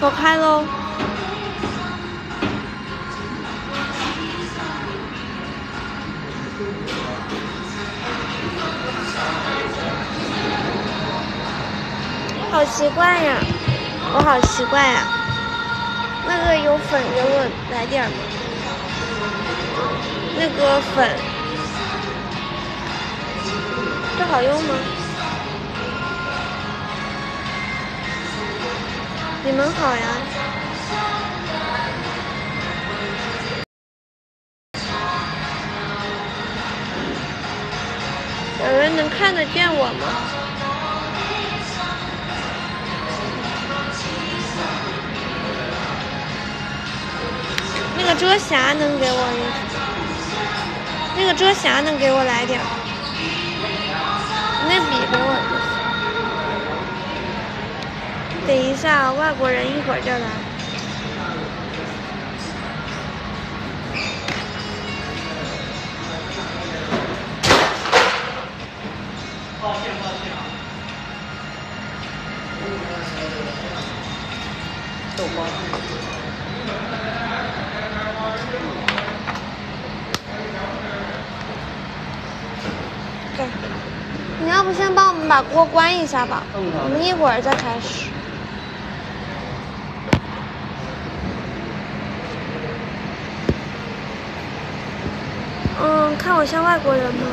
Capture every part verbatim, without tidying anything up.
我开喽。好奇怪呀，我好奇怪呀。那个有粉给我来点吗？那个粉，这好用吗？你们好呀。有人能看得见我吗？那个遮瑕能给我一，那个遮瑕能给我来点？那笔给我就行。等一下，外国人一会儿就来。抱歉抱歉啊。豆花。对，你要不先帮我们把锅关一下吧，我们一会儿再开始。嗯，看我像外国人吗？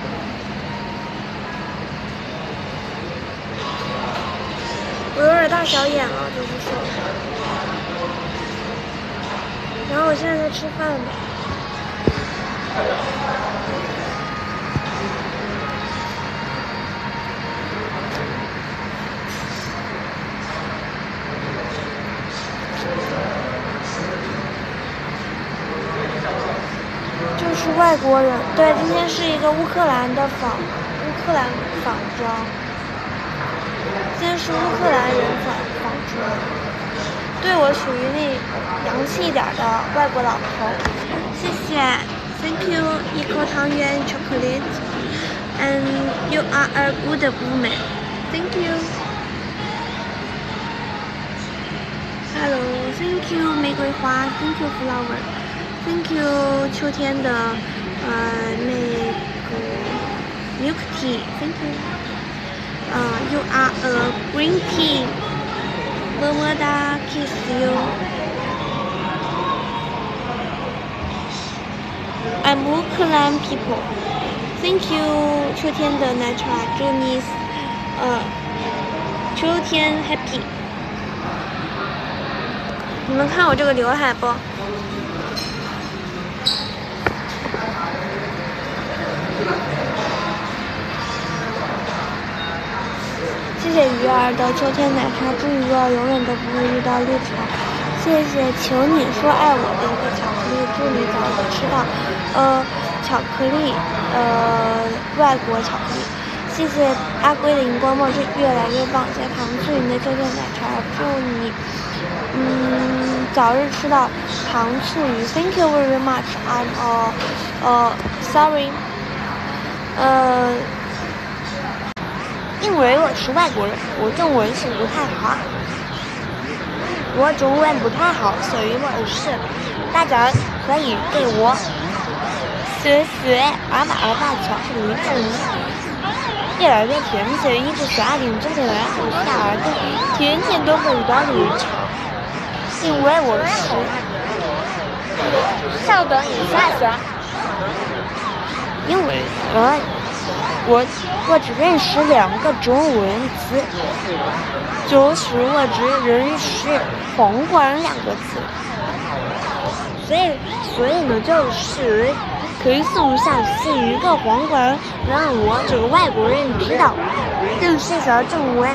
我有点大小眼了，就是说。然后我现在在吃饭呢。就是外国人，对，今天是一个乌克兰的仿乌克兰仿妆，今天是乌克兰人仿仿妆，对，我属于那洋气一点的外国老头。谢谢 ，Thank you， 一口汤圆 chocolate， and you are a good woman，Thank you。Hello，Thank you 玫瑰花 ，Thank you flower。Thank you 秋天的呃那个 milk tea，Thank you。呃 you are a green tea， 么么哒 kiss you。I'm Ukraine people。Thank you 秋天的奶茶，祝你呃秋天 happy。你们看我这个刘海不？谢谢鱼儿的秋天奶茶，祝鱼儿永远都不会遇到绿茶。谢谢求你说爱我的一个巧克力，祝你早日吃到呃巧克力呃外国巧克力。谢谢阿龟的荧光帽，这越来越棒。谢谢糖醋鱼的秋天奶茶，祝你嗯早日吃到糖醋鱼。Thank you very much. I'm uh uh sorry. 呃。因为我是外国人，我中文是不太好，我中文不太好，所以我是大家可以给我学学阿玛阿爸巧克力，越来越甜，所以一直刷点这个来好下儿的，天天都会遇到绿茶，因为我是稍等一下下，因为呃我。我只认识两个中文字，就是我只认识皇冠两个字，所以所以呢，就是可以送上是一个皇冠，让我这个外国人知道，这是小中文。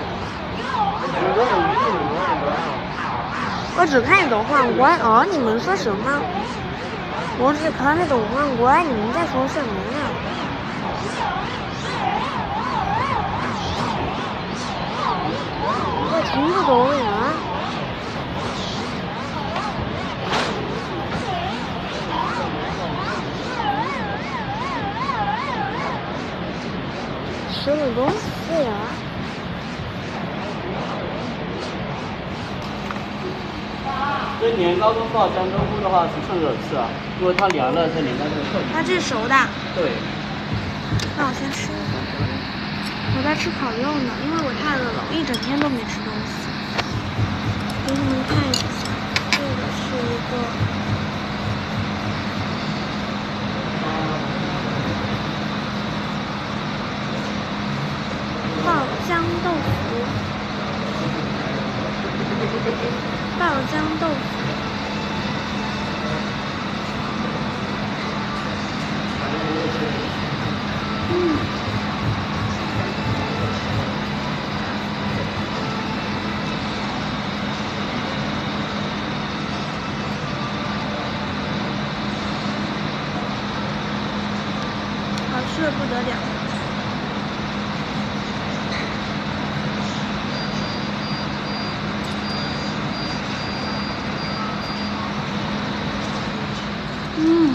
我只看得懂皇冠啊！你们说什么？我只看得懂皇冠，你们在说什么呢？听不懂呀！什么东西呀？ 以年糕跟爆浆豆腐的话是趁热吃啊，因为它凉了才年糕就透。 它这是熟的。 对。 那我先吃一个。我在吃烤肉呢，因为我太饿了，我一整天都没吃东西。给你们看一下，这个是一个爆浆豆腐，爆浆豆腐。嗯。好吃的不得了。嗯。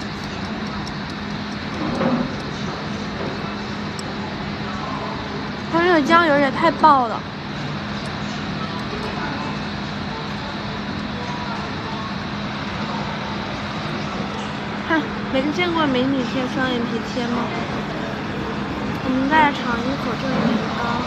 它这个酱油也太爆了。看，没见过美女贴双眼皮贴吗？我们再来尝一口这个年糕。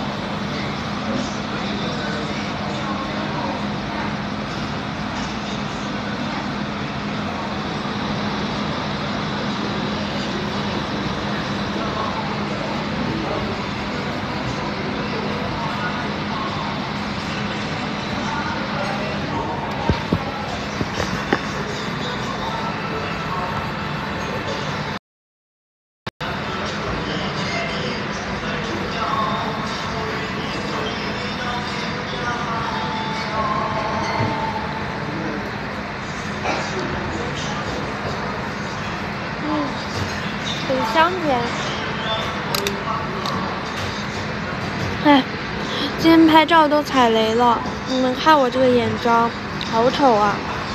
很香甜。哎，今天拍照都踩雷了，你们看我这个眼妆，好丑啊！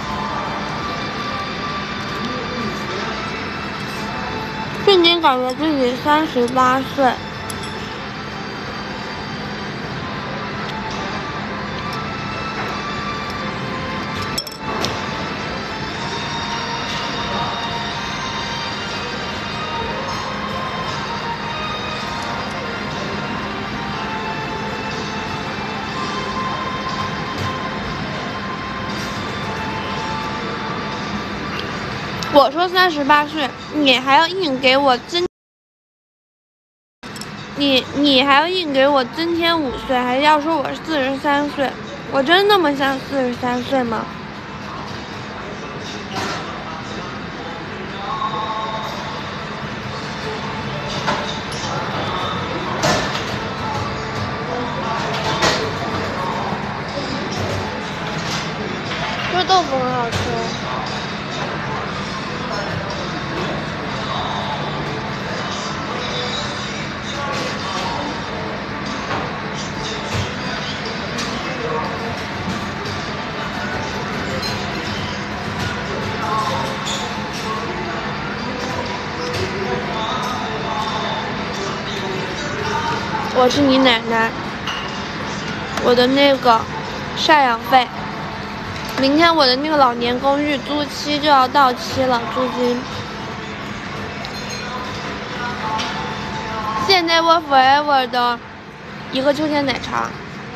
瞬间感觉自己三十八岁。我说三十八岁，你还要硬给我增，你你还要硬给我增添五岁，还要说我四十三岁，我真那么像四十三岁吗？这豆腐很好吃。我是你奶奶，我的那个赡养费，明天我的那个老年公寓租期就要到期了，租金。现在我 forever 的一个秋天奶茶，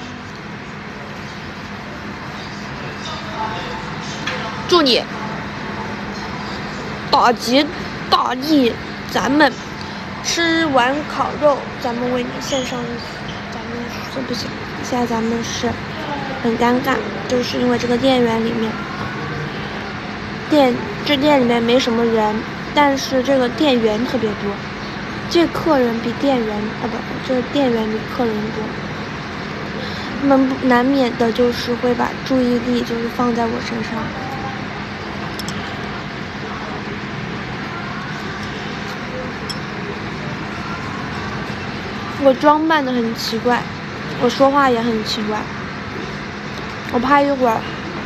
祝你大吉大利，咱们。吃完烤肉，咱们为你献上一曲。咱们是不行，现在咱们是很尴尬，就是因为这个店员里面，店这店里面没什么人，但是这个店员特别多，这客人比店员啊不，这店员比客人多，他们难免的就是会把注意力就是放在我身上。我装扮的很奇怪，我说话也很奇怪，我怕一会儿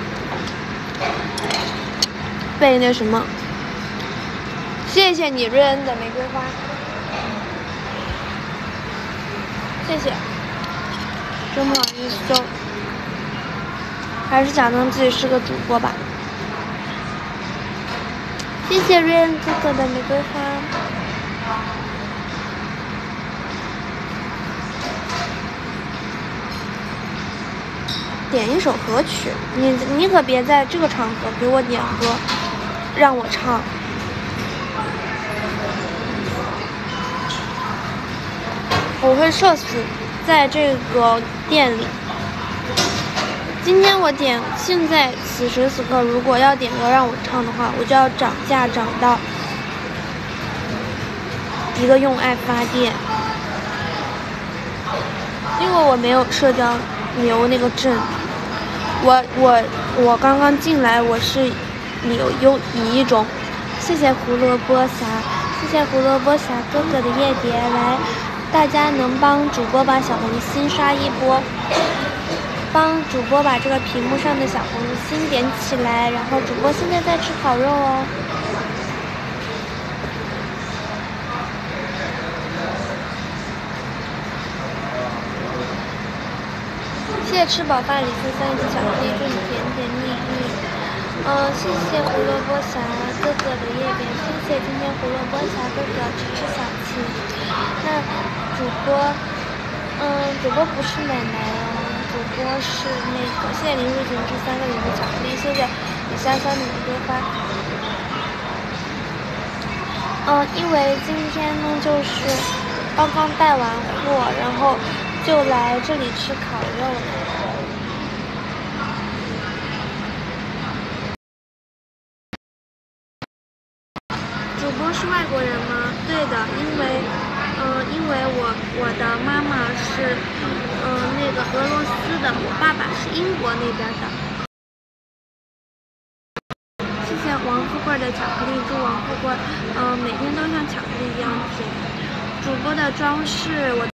被那什么。谢谢你瑞恩的玫瑰花，谢谢，真不好意思，就还是假装自己是个主播吧。 谢谢瑞恩哥哥的玫瑰花。点一首和曲，你你可别在这个场合给我点歌，让我唱。我会社死在这个店里。今天我点，现在此时此刻，如果要点歌让我唱的话，我就要涨价涨到一个用爱发电，因为我没有社交牛那个证。我我我刚刚进来，我是有有以一种，谢谢胡萝卜侠，谢谢胡萝卜侠哥哥的夜蝶，来，大家能帮主播把小红心刷一波，帮主播把这个屏幕上的小红心点起来，然后主播现在在吃烤肉哦。谢谢吃饱饭李四三一巧克力，祝你甜甜蜜蜜。嗯，谢谢胡萝卜侠哥哥的夜点，谢谢今天胡萝卜侠哥哥吃吃小气。那主播，嗯，主播不是奶奶哦，主播是那个。谢谢林如锦这三个人的巧克力，谢谢李潇潇的玫瑰花。嗯，因为今天呢就是刚刚带完货，然后就来这里吃烤肉了。主播是外国人吗？对的，因为，呃，因为我我的妈妈是，嗯、呃，那个俄罗斯的，我爸爸是英国那边的。谢谢王富贵的巧克力，祝王富贵，嗯、呃，每天都像巧克力一样甜。主播的妆是我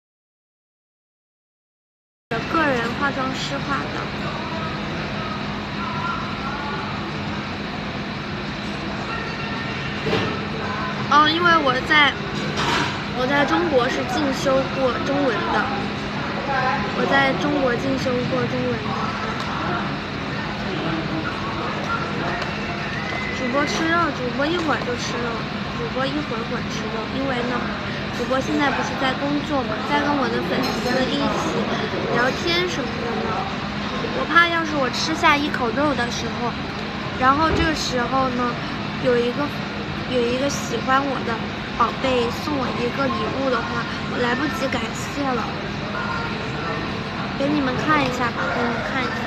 的个人化妆师画的。嗯，因为我在我在中国是进修过中文的，我在中国进修过中文的。主播吃肉，主播一会儿就吃肉，主播一会儿会儿吃肉，因为呢，主播现在不是在工作嘛，在跟我的粉丝一起聊天什么的呢。我怕要是我吃下一口肉的时候，然后这个时候呢，有一个。有一个喜欢我的宝贝送我一个礼物的话，我来不及感谢了。给你们看一下吧，给你们看一下。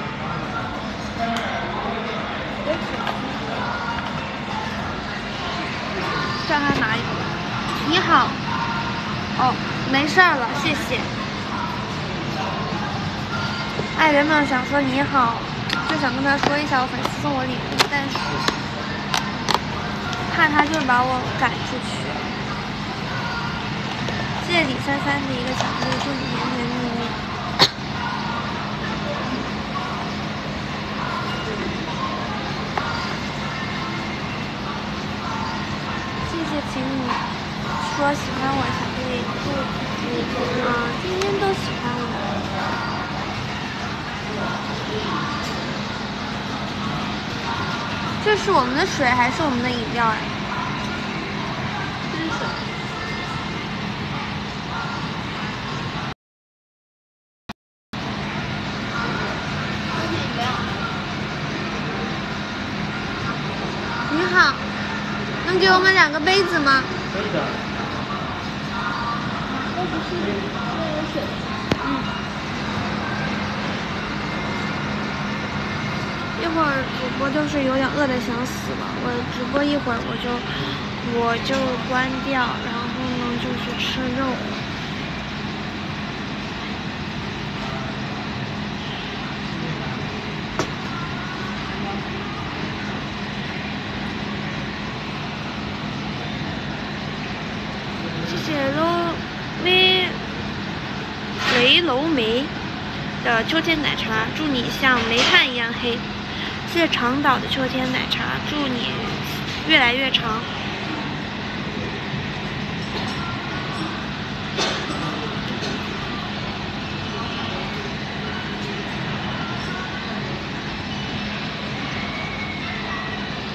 叫他拿一个。你好。哦，没事了，谢谢。哎，原本想说你好，就想跟他说一下我粉丝送我礼物，但是。怕他就把我赶出去。谢谢李三三的一个巧克力，祝你甜甜蜜蜜。谢谢，请你说喜欢我巧克力，祝你嗯、呃、天天都喜欢我。这是我们的水还是我们的饮料呀？这是水。这是饮料。你好，能给我们两个杯子吗？ 可以的。 杯子是那有水。嗯。一会儿主播就是有点饿的想死了，我直播一会儿我就我就关掉，然后呢就去吃肉。谢谢楼梅雷楼梅的秋天奶茶，祝你像煤炭一样黑。谢谢长岛的秋天奶茶，祝你越来越长。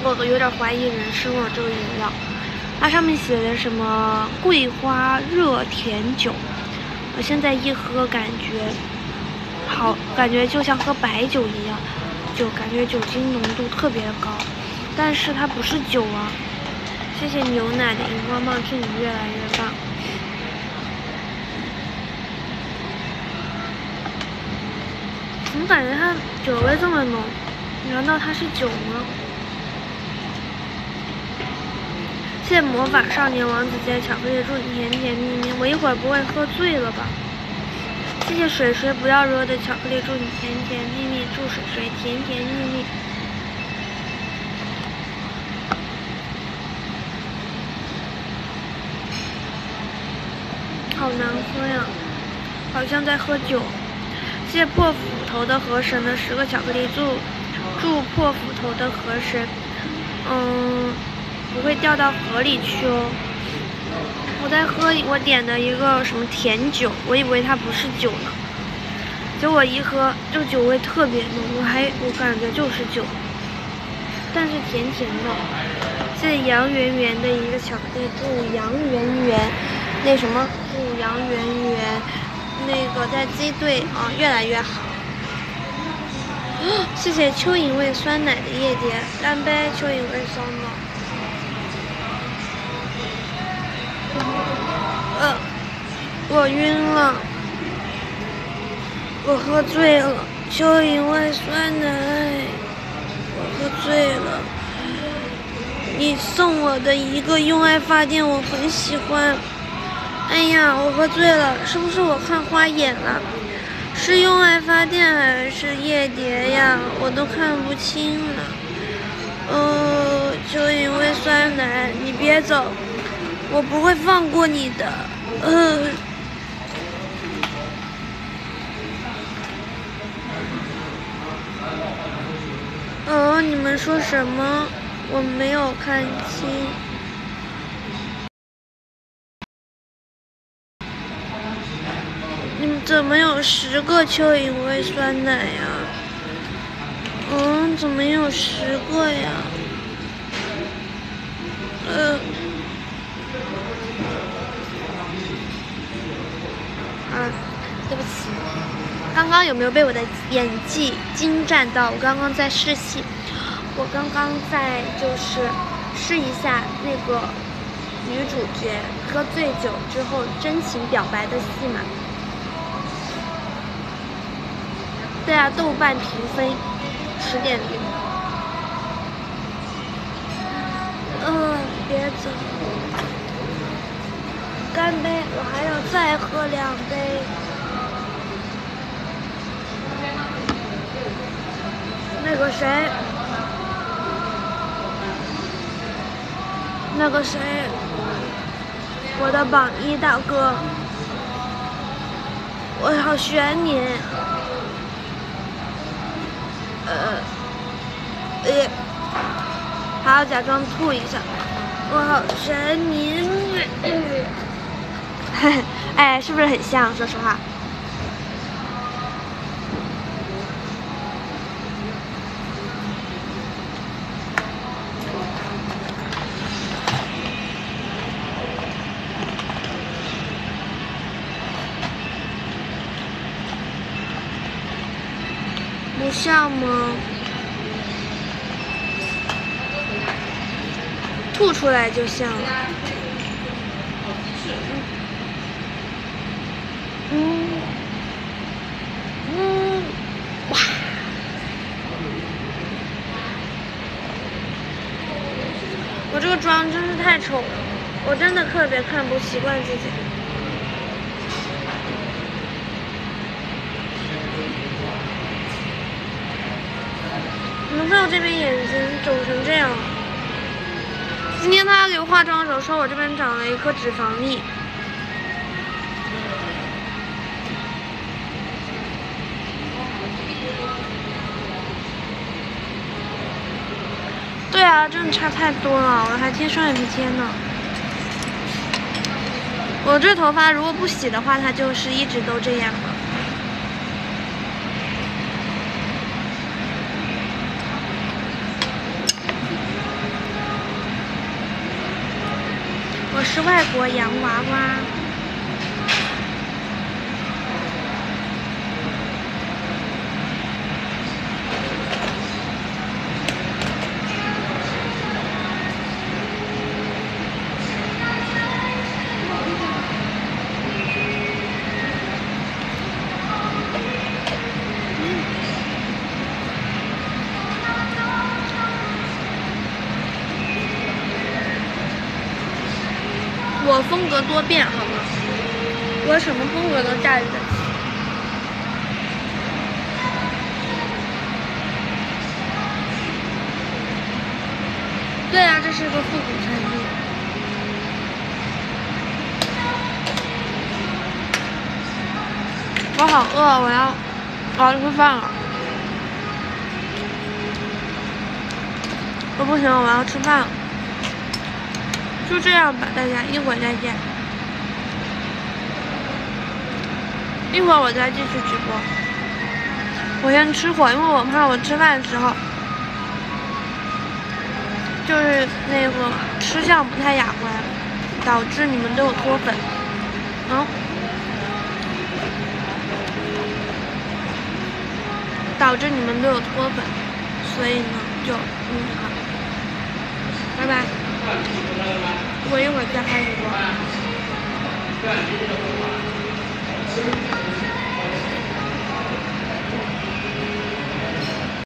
我有点怀疑人生了。这个饮料，它上面写的什么桂花热甜酒，我现在一喝感觉好，感觉就像喝白酒一样，就感觉酒精浓度特别的高，但是它不是酒啊。谢谢牛奶的荧光棒，祝你越来越棒。怎么感觉它酒味这么浓？难道它是酒吗？谢谢魔法少年王子街巧克力，祝你甜甜蜜蜜。我一会儿不会喝醉了吧？谢谢水水不要惹的巧克力，祝你甜甜蜜蜜。祝水水甜甜蜜蜜。好难喝呀，好像在喝酒。谢谢破斧头的河神的十个巧克力，祝祝破斧头的河神，嗯，不会掉到河里去哦。我在喝我点的一个什么甜酒，我以为它不是酒呢，结果一喝，这个酒味特别浓，我还我感觉就是酒，但是甜甜的。谢谢杨圆圆的一个巧克力，祝杨圆圆那什么，祝杨圆圆那个在鸡队啊越来越好。谢谢蚯蚓味酸奶的夜蝶，干杯！蚯蚓味酸奶。呃，我晕了，我喝醉了。蚯蚓味酸奶，我喝醉了。你送我的一个用爱发电，我很喜欢。哎呀，我喝醉了，是不是我看花眼了？是用爱发电还是夜蝶呀？我都看不清了。呃，蚯蚓味酸奶，你别走，我不会放过你的。呃，呃，你们说什么？我没有看清。你们怎么有十个蚯蚓味酸奶呀？嗯，怎么有十个呀？呃，啊，对不起，刚刚有没有被我的演技精湛到？我刚刚在试戏，我刚刚在就是试一下那个女主角喝醉酒之后真情表白的戏码。对啊，豆瓣评分十点零。嗯，别走，干杯！我还要再喝两杯。那个谁，那个谁，我的榜一大哥，我好选你。呃，呃，还要假装吐一下，我好神秘。哎，是不是很像？说实话。不像吗？吐出来就像了。嗯嗯，哇！我这个妆真是太丑了，我真的特别看不习惯自己。怎么知道我这边眼睛肿成这样？今天他给我化妆的时候说我这边长了一颗脂肪粒。对啊，真的差太多了，我还贴双眼皮贴呢。我这头发如果不洗的话，它就是一直都这样了。 我是外国洋娃娃。我风格多变，好吗？我什么风格都驾驭得起。对啊，这是个复古餐厅。我好饿，我要我要吃饭了。我不行，我要吃饭了。就这样吧，大家，一会儿再见。一会儿我再继续直播。我先吃会，因为我怕我吃饭的时候，就是那个吃相不太雅观，导致你们对我脱粉。嗯，导致你们对我脱粉，所以呢，就嗯好，拜拜。我一会儿再开直播。